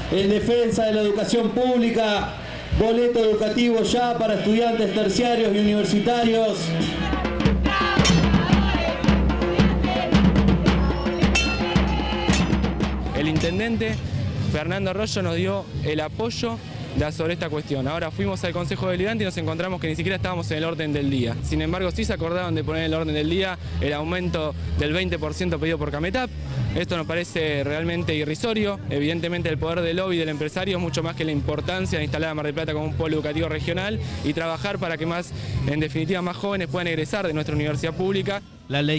en defensa de la educación pública, boleto educativo ya para estudiantes terciarios y universitarios. El intendente Fernando Arroyo nos dio el apoyo sobre esta cuestión. Ahora fuimos al Consejo Deliberante y nos encontramos que ni siquiera estábamos en el orden del día. Sin embargo, sí se acordaron de poner en el orden del día el aumento del 20% pedido por Cametap. Esto nos parece realmente irrisorio. Evidentemente el poder del lobby del empresario es mucho más que la importancia de instalar a Mar del Plata como un polo educativo regional y trabajar para que en definitiva, más jóvenes puedan egresar de nuestra universidad pública. La ley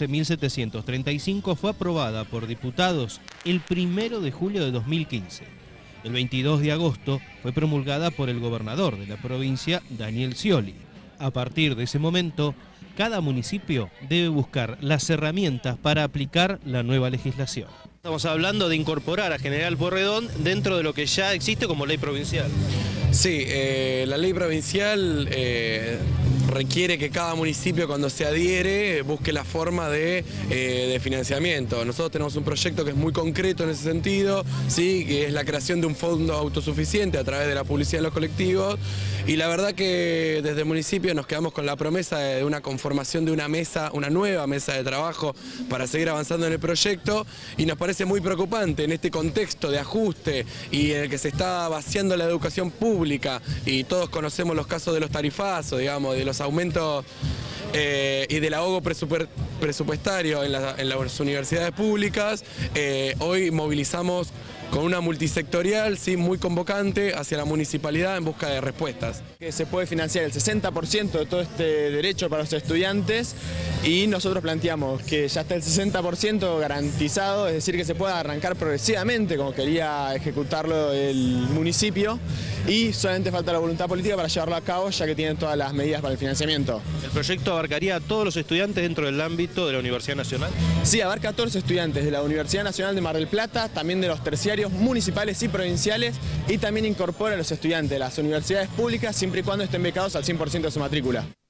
14.735 fue aprobada por diputados el 1 de julio de 2015. El 22 de agosto fue promulgada por el gobernador de la provincia, Daniel Scioli. A partir de ese momento, cada municipio debe buscar las herramientas para aplicar la nueva legislación. Estamos hablando de incorporar a General Pueyrredón dentro de lo que ya existe como ley provincial. Sí, la ley provincial requiere que cada municipio, cuando se adhiere, busque la forma de financiamiento. Nosotros tenemos un proyecto que es muy concreto en ese sentido, ¿sí? Que es la creación de un fondo autosuficiente a través de la publicidad en los colectivos. Y la verdad que desde el municipio nos quedamos con la promesa de una conformación de una mesa, una nueva mesa de trabajo para seguir avanzando en el proyecto, y nos parece muy preocupante en este contexto de ajuste y en el que se está vaciando la educación pública, y todos conocemos los casos de los tarifazos, digamos, de los aumentos y del ahogo presupuestario en las universidades públicas. Hoy movilizamos con una multisectorial, sí, muy convocante hacia la municipalidad en busca de respuestas. Que se puede financiar el 60% de todo este derecho para los estudiantes, y nosotros planteamos que ya está el 60% garantizado, es decir, que se pueda arrancar progresivamente como quería ejecutarlo el municipio, y solamente falta la voluntad política para llevarlo a cabo, ya que tienen todas las medidas para el financiamiento. ¿El proyecto abarcaría a todos los estudiantes dentro del ámbito de la Universidad Nacional? Sí, abarca a todos los estudiantes de la Universidad Nacional de Mar del Plata, también de los terciarios municipales y provinciales, y también incorpora a los estudiantes de las universidades públicas siempre y cuando estén becados al 100% de su matrícula.